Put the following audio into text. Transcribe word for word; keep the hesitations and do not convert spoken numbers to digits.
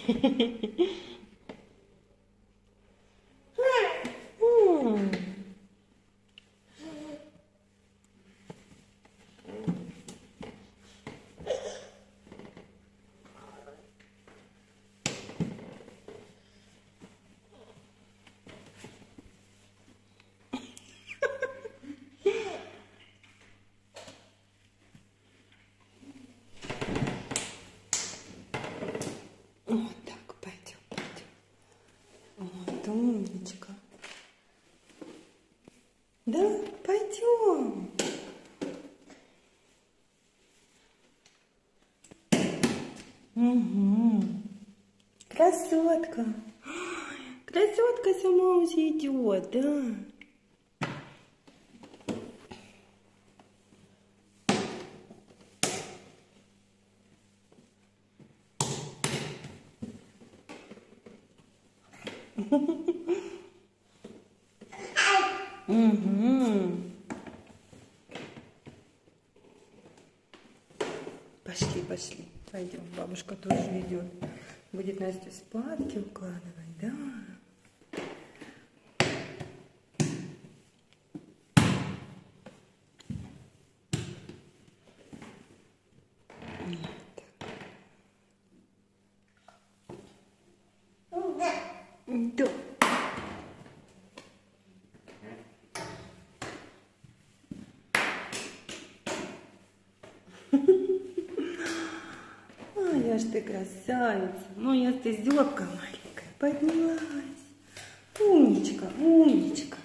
Вот так, пойдем, пойдем. Вот, умничка. Да, пойдем. Угу. Красотка. Красотка сама уже идет, да. Угу. Пошли, пошли. Пойдем. Бабушка тоже идет. Будет Настю спадки укладывать, да? Да. Моя ж ты красавица, моя ты зёбка маленькая, поднялась. Умничка, умничка.